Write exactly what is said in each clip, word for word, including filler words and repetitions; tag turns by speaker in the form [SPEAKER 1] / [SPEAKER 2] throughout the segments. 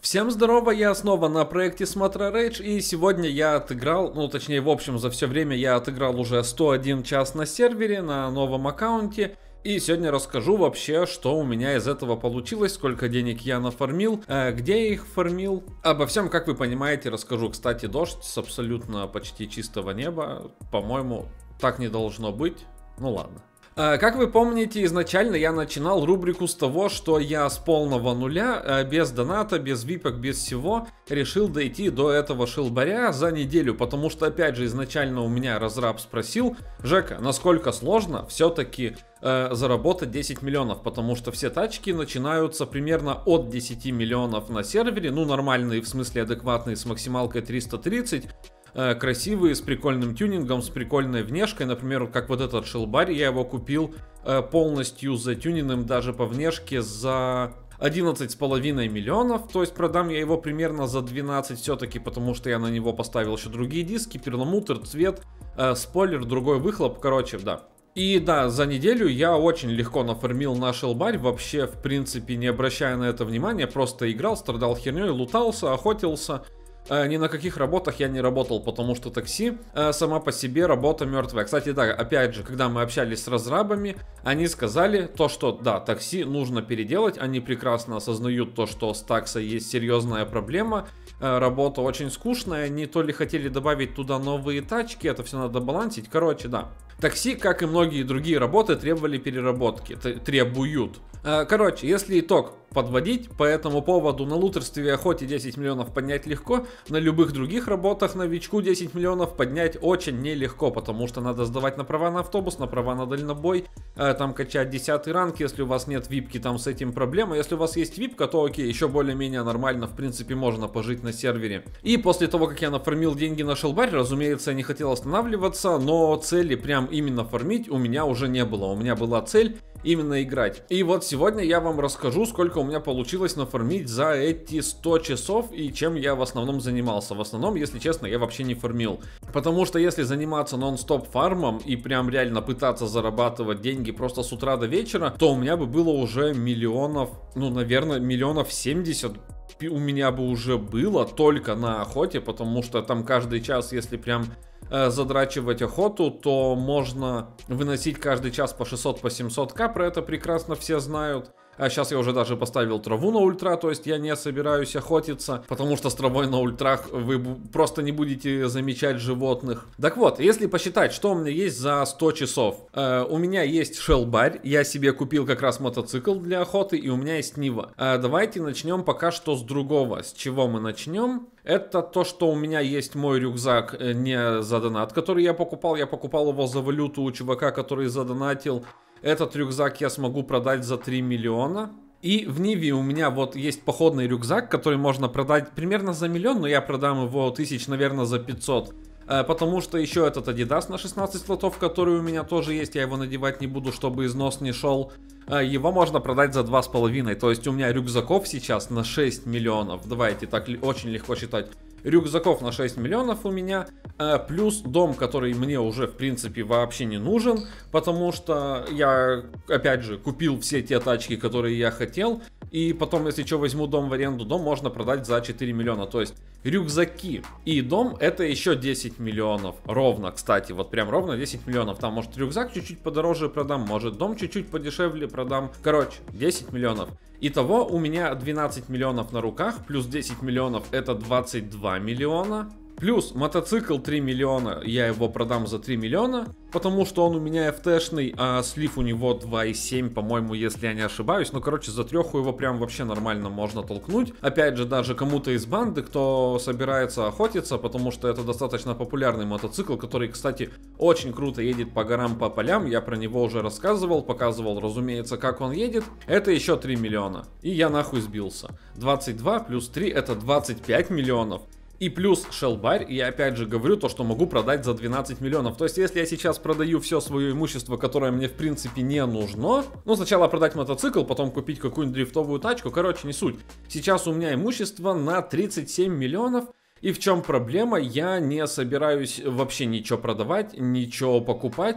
[SPEAKER 1] Всем здорово, я снова на проекте Смотра Rage, и сегодня я отыграл, ну точнее в общем за все время я отыграл уже сто один час на сервере, на новом аккаунте. И сегодня расскажу вообще, что у меня из этого получилось, сколько денег я нафармил, э, где я их фармил. Обо всем, как вы понимаете, расскажу. Кстати, дождь с абсолютно почти чистого неба, по-моему, так не должно быть, ну ладно. Как вы помните, изначально я начинал рубрику с того, что я с полного нуля, без доната, без випок, без всего, решил дойти до этого шилбаря за неделю, потому что, опять же, изначально у меня разраб спросил: Жека, насколько сложно все-таки э, заработать десять миллионов, потому что все тачки начинаются примерно от десяти миллионов на сервере, ну нормальные, в смысле адекватные, с максималкой триста тридцать. Красивые, с прикольным тюнингом, с прикольной внешкой. Например, как вот этот шилбарь, я его купил э, полностью затюненным даже по внешке за одиннадцать с половиной миллионов. То есть продам я его примерно за двенадцать все-таки, потому что я на него поставил еще другие диски, перламутр, цвет, э, спойлер, другой выхлоп, короче, да. И да, за неделю я очень легко нафармил на шилбарь, вообще в принципе не обращая на это внимания, просто играл, страдал херней, лутался, охотился. Ни на каких работах я не работал, потому что такси сама по себе работа мертвая. Кстати, да, опять же, когда мы общались с разрабами, они сказали то, что да, такси нужно переделать. Они прекрасно осознают то, что с таксой есть серьезная проблема. Работа очень скучная, они то ли хотели добавить туда новые тачки, это все надо балансить. Короче, да. Такси, как и многие другие работы, требовали переработки, требуют. Короче, если итог подводить, по этому поводу на лутерстве и охоте десять миллионов поднять легко, на любых других работах новичку десять миллионов поднять очень нелегко, потому что надо сдавать на права на автобус, на права на дальнобой, там качать десятый ранг, если у вас нет випки, там с этим проблема. Если у вас есть випка, то окей, еще более-менее нормально, в принципе, можно пожить на сервере. И после того, как я нафармил деньги на шилбарь, разумеется, я не хотел останавливаться, но цели прям именно фармить у меня уже не было. У меня была цель именно играть. И вот сегодня я вам расскажу, сколько у меня получилось нафармить за эти сто часов и чем я в основном занимался. В основном, если честно, я вообще не фармил. Потому что если заниматься нон-стоп фармом и прям реально пытаться зарабатывать деньги просто с утра до вечера, то у меня бы было уже миллионов, ну, наверное, миллионов семьдесят у меня бы уже было только на охоте, потому что там каждый час, если прям задрачивать охоту, то можно выносить каждый час по шестьсот, по семьсот ка, про это прекрасно все знают. А сейчас я уже даже поставил траву на ультра, то есть я не собираюсь охотиться, потому что с травой на ультрах вы просто не будете замечать животных. Так вот, если посчитать, что у меня есть за сто часов. Э, у меня есть шелбарь, я себе купил как раз мотоцикл для охоты, и у меня есть Нива. Э, давайте начнем пока что с другого. С чего мы начнем? Это то, что у меня есть мой рюкзак не за донат, который я покупал. Я покупал его за валюту у чувака, который задонатил. Этот рюкзак я смогу продать за три миллиона. И в Ниве у меня вот есть походный рюкзак, который можно продать примерно за миллион, но я продам его тысяч, наверное, за пятьсот. Потому что еще этот Adidas на шестнадцать слотов, который у меня тоже есть, я его надевать не буду, чтобы износ не шел. Его можно продать за два с половиной, то есть у меня рюкзаков сейчас на шесть миллионов. Давайте так очень легко считать. Рюкзаков на шесть миллионов у меня, плюс дом, который мне уже в принципе вообще не нужен, потому что я, опять же, купил все те тачки, которые я хотел, и потом, если что, возьму дом в аренду, дом можно продать за четыре миллиона, то есть рюкзаки и дом это еще десять миллионов, ровно, кстати, вот прям ровно десять миллионов, там может рюкзак чуть-чуть подороже продам, может дом чуть-чуть подешевле продам, короче, десять миллионов. Итого у меня двенадцать миллионов на руках, плюс десять миллионов это двадцать два миллиона. Плюс мотоцикл три миллиона, я его продам за три миллиона, потому что он у меня эф тэ-шный, а слив у него два и семь, по-моему, если я не ошибаюсь. Ну, короче, за треху его прям вообще нормально можно толкнуть. Опять же, даже кому-то из банды, кто собирается охотиться, потому что это достаточно популярный мотоцикл, который, кстати, очень круто едет по горам, по полям. Я про него уже рассказывал, показывал, разумеется, как он едет. Это еще три миллиона. И я нахуй сбился. двадцать два плюс три это двадцать пять миллионов. И плюс шелбарь, я опять же говорю то, что могу продать за двенадцать миллионов. То есть, если я сейчас продаю все свое имущество, которое мне в принципе не нужно, ну, сначала продать мотоцикл, потом купить какую-нибудь дрифтовую тачку, короче, не суть. Сейчас у меня имущество на тридцать семь миллионов, и в чем проблема? Я не собираюсь вообще ничего продавать, ничего покупать,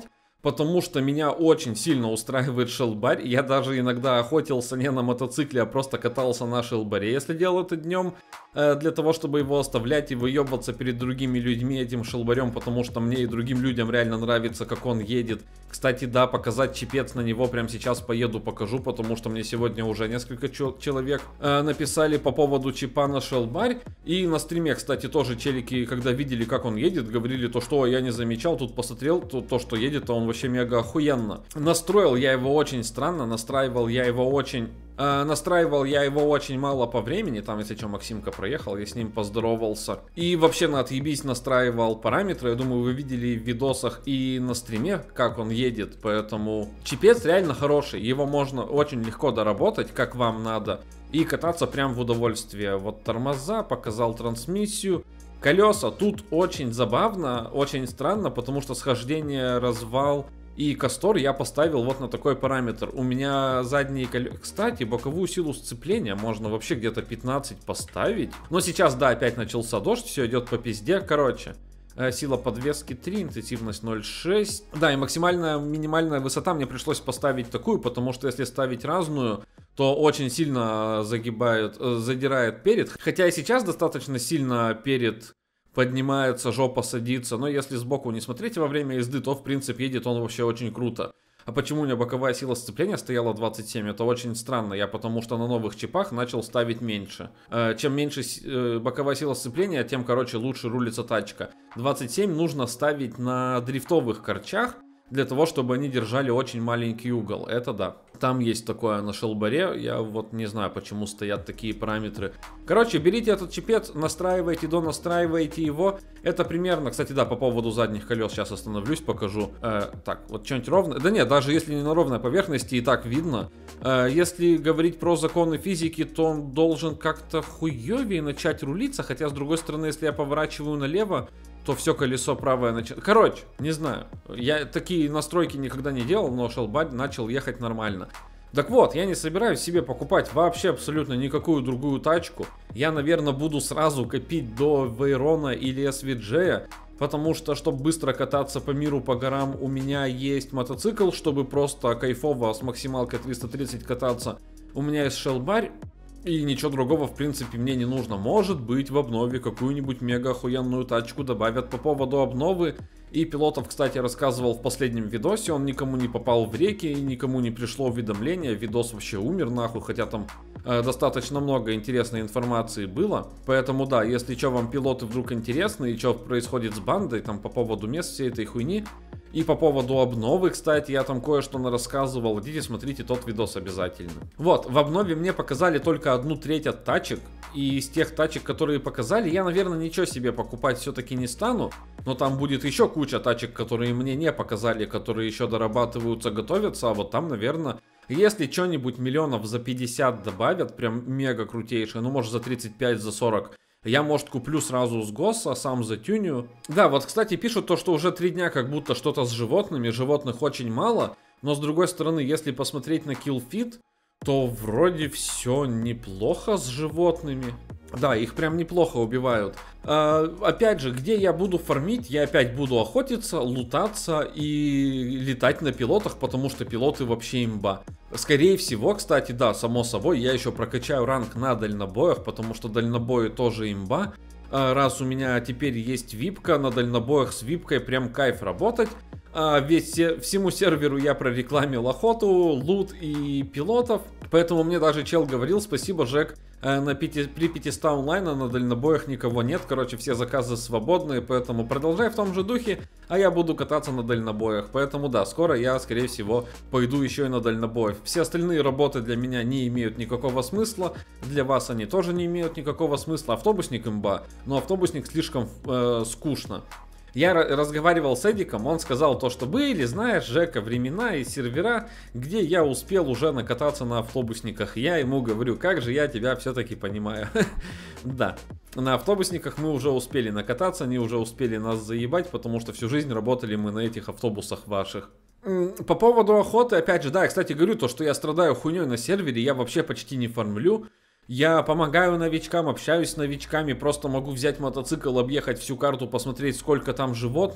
[SPEAKER 1] потому что меня очень сильно устраивает шелбарь. Я даже иногда охотился не на мотоцикле, а просто катался на шелбаре, если делал это днем, э, для того, чтобы его оставлять и выебываться перед другими людьми этим шелбарем, потому что мне и другим людям реально нравится, как он едет. Кстати, да, показать чипец на него прямо сейчас поеду, покажу, потому что мне сегодня уже несколько человек э, написали по поводу чипа на шелбарь. И на стриме, кстати, тоже челики, когда видели, как он едет, говорили то, что я не замечал, тут посмотрел, то, то что едет, то он вообще мега охуенно. Настроил я его очень странно, настраивал я его очень... Э, настраивал я его очень мало по времени. Там, если что, Максимка проехал, я с ним поздоровался. И вообще на отъебись настраивал параметры. Я думаю, вы видели в видосах и на стриме, как он едет. Поэтому чипец реально хороший. Его можно очень легко доработать, как вам надо. И кататься прям в удовольствие. Вот тормоза, показал трансмиссию. Колеса тут очень забавно, очень странно, потому что схождение, развал и кастор я поставил вот на такой параметр. У меня задние колеса... Кстати, боковую силу сцепления можно вообще где-то пятнадцать поставить. Но сейчас, да, опять начался дождь, все идет по пизде. Короче, сила подвески три, интенсивность ноль целых шесть. Да, и максимальная, минимальная высота мне пришлось поставить такую, потому что если ставить разную, то очень сильно загибает, задирает перед. Хотя и сейчас достаточно сильно перед... поднимается, жопа садится, но если сбоку не смотреть во время езды, то в принципе едет он вообще очень круто. А почему у меня боковая сила сцепления стояла двадцать семь? Это очень странно, я потому что на новых чипах начал ставить меньше. Чем меньше боковая сила сцепления, тем, короче, лучше рулится тачка. двадцать семь нужно ставить на дрифтовых корчах, для того, чтобы они держали очень маленький угол. Это да. Там есть такое на шелбаре. Я вот не знаю, почему стоят такие параметры. Короче, берите этот чипец, настраивайте, донастраивайте его. Это примерно, кстати, да, по поводу задних колес. Сейчас остановлюсь, покажу. Э, так, вот что-нибудь ровное. Да нет, даже если не на ровной поверхности, и так видно. Э, если говорить про законы физики, то он должен как-то хуёвее начать рулиться. Хотя, с другой стороны, если я поворачиваю налево, то все колесо правое начинает... Короче, не знаю. Я такие настройки никогда не делал, но шелбарь начал ехать нормально. Так вот, я не собираюсь себе покупать вообще абсолютно никакую другую тачку. Я, наверное, буду сразу копить до Вейрона или эс ви джей, потому что, чтобы быстро кататься по миру, по горам, у меня есть мотоцикл, чтобы просто кайфово с максималкой триста тридцать кататься. У меня есть шелбарь. И ничего другого, в принципе, мне не нужно. Может быть, в обнове какую-нибудь мега охуенную тачку добавят. По поводу обновы и пилотов, кстати, рассказывал в последнем видосе. Он никому не попал в реки и никому не пришло уведомление. Видос вообще умер нахуй, хотя там э, достаточно много интересной информации было. Поэтому да, если что, вам пилоты вдруг интересны и что происходит с бандой, там по поводу мест всей этой хуйни. И по поводу обновы, кстати, я там кое-что рассказывал. Идите, смотрите тот видос обязательно. Вот, в обнове мне показали только одну треть от тачек. И из тех тачек, которые показали, я, наверное, ничего себе покупать все-таки не стану. Но там будет еще куча тачек, которые мне не показали, которые еще дорабатываются, готовятся. А вот там, наверное, если что-нибудь миллионов за пятьдесят добавят, прям мега крутейшее, ну, может, за тридцать пять, за сорок... Я, может, куплю сразу с ГОСа, сам затюню. Да, вот, кстати, пишут то, что уже три дня как будто что-то с животными. Животных очень мало. Но, с другой стороны, если посмотреть на Killfit, то вроде все неплохо с животными. Да, их прям неплохо убивают. А, опять же, где я буду фармить? Я опять буду охотиться, лутаться и летать на пилотах, потому что пилоты вообще имба. Скорее всего, кстати, да, само собой, я еще прокачаю ранг на дальнобоях, потому что дальнобои тоже имба. А, раз у меня теперь есть випка, на дальнобоях с випкой прям кайф работать. А, весь, всему серверу я прорекламил охоту, лут и пилотов. Поэтому мне даже чел говорил: спасибо, Жек, на пяти, при пятистах онлайна на дальнобоях никого нет. Короче, все заказы свободные, поэтому продолжай в том же духе, а я буду кататься на дальнобоях. Поэтому да, скоро я, скорее всего, пойду еще и на дальнобоях. Все остальные работы для меня не имеют никакого смысла, для вас они тоже не имеют никакого смысла. Автобусник имба, но автобусник слишком э, скучно. Я разговаривал с Эдиком, он сказал то, что были, знаешь, Жека, времена и сервера, где я успел уже накататься на автобусниках. Я ему говорю: как же я тебя все-таки понимаю. Да, на автобусниках мы уже успели накататься, они уже успели нас заебать, потому что всю жизнь работали мы на этих автобусах ваших. По поводу охоты, опять же, да, я, кстати, говорю то, что я страдаю хуйней на сервере, я вообще почти не фармлю. Я помогаю новичкам, общаюсь с новичками, просто могу взять мотоцикл, объехать всю карту, посмотреть, сколько там животных.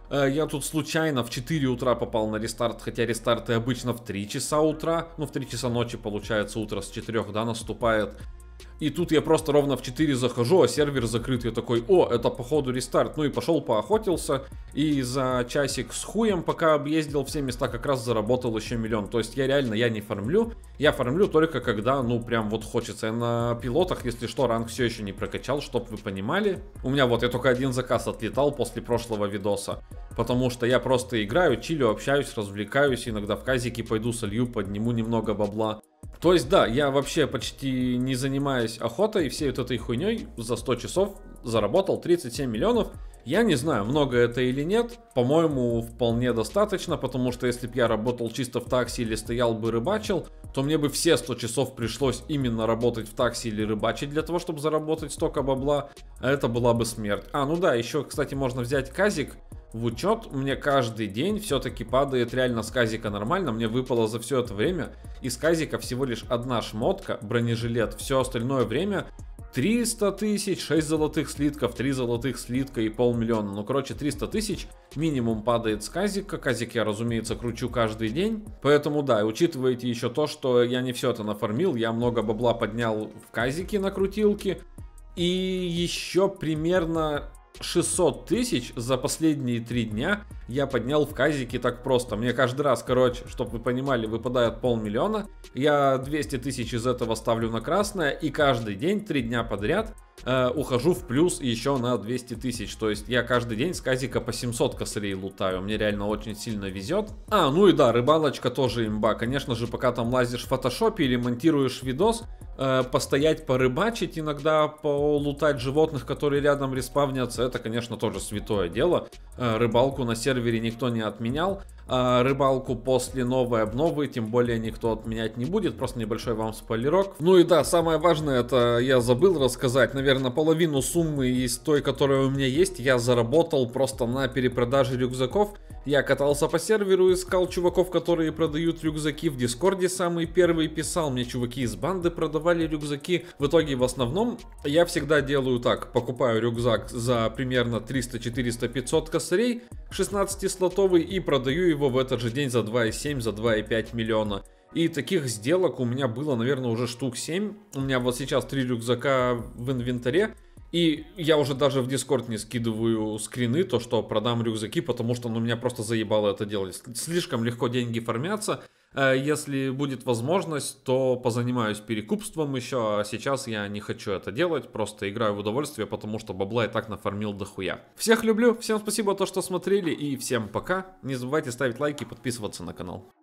[SPEAKER 1] Я тут случайно в четыре утра попал на рестарт, хотя рестарты обычно в три часа утра. Ну, в три часа ночи, получается, утро с четырёх, да, наступает. И тут я просто ровно в четыре захожу, а сервер закрыт. Я такой, о, это походу рестарт. Ну и пошел поохотился. И за часик с хуем, пока объездил все места, как раз заработал еще миллион. То есть я реально, я не фармлю. Я фармлю только когда, ну, прям вот хочется. Я на пилотах, если что, ранг все еще не прокачал, чтоб вы понимали. У меня вот, я только один заказ отлетал после прошлого видоса. Потому что я просто играю, чилю, общаюсь, развлекаюсь. Иногда в казике пойду солью, подниму немного бабла. То есть, да, я вообще почти не занимаюсь охотой, всей вот этой хуйней за сто часов заработал тридцать семь миллионов. Я не знаю, много это или нет, по-моему, вполне достаточно, потому что если бы я работал чисто в такси или стоял бы рыбачил, то мне бы все сто часов пришлось именно работать в такси или рыбачить для того, чтобы заработать столько бабла, а это была бы смерть. А, ну да, еще, кстати, можно взять казик в учет. Мне каждый день все-таки падает реально с казика нормально. Мне выпало за все это время из казика всего лишь одна шмотка, бронежилет. Все остальное время триста тысяч, шесть золотых слитков, три золотых слитка и полмиллиона. Ну, короче, триста тысяч минимум падает с казика. Казик я, разумеется, кручу каждый день. Поэтому, да, учитывайте еще то, что я не все это нафармил. Я много бабла поднял в казике на крутилке. И еще примерно шестьсот тысяч за последние три дня я поднял в казике так просто. Мне каждый раз, короче, чтобы вы понимали, выпадает полмиллиона. Я двести тысяч из этого ставлю на красное. И каждый день, три дня подряд, э, ухожу в плюс еще на двести тысяч. То есть я каждый день с казика по семьсот косарей лутаю. Мне реально очень сильно везет. А, ну и да, рыбалочка тоже имба. Конечно же, пока там лазишь в фотошопе или монтируешь видос, э, постоять, порыбачить, иногда полутать животных, которые рядом респавнятся, это, конечно, тоже святое дело. Э, рыбалку на сервере никто не отменял. А рыбалку после новой обновы, тем более, никто отменять не будет. Просто небольшой вам спойлерок. Ну и да, самое важное, это я забыл рассказать. Наверное, половину суммы из той, которая у меня есть, я заработал просто на перепродаже рюкзаков. Я катался по серверу, искал чуваков, которые продают рюкзаки. В Дискорде самый первый писал. Мне чуваки из банды продавали рюкзаки. В итоге, в основном, я всегда делаю так. Покупаю рюкзак за примерно триста, четыреста, пятьсот косарей, шестнадцатислотовый, и продаю его в этот же день за два и семь, за два и пять миллиона. И таких сделок у меня было, наверное, уже штук семь. У меня вот сейчас три рюкзака в инвентаре. И я уже даже в Discord не скидываю скрины, то что продам рюкзаки, потому что ну, меня просто заебало это делать. Слишком легко деньги фармятся. Если будет возможность, то позанимаюсь перекупством еще, а сейчас я не хочу это делать, просто играю в удовольствие, потому что бабла и так нафармил дохуя. Всех люблю, всем спасибо за то, что смотрели, и всем пока. Не забывайте ставить лайки и подписываться на канал.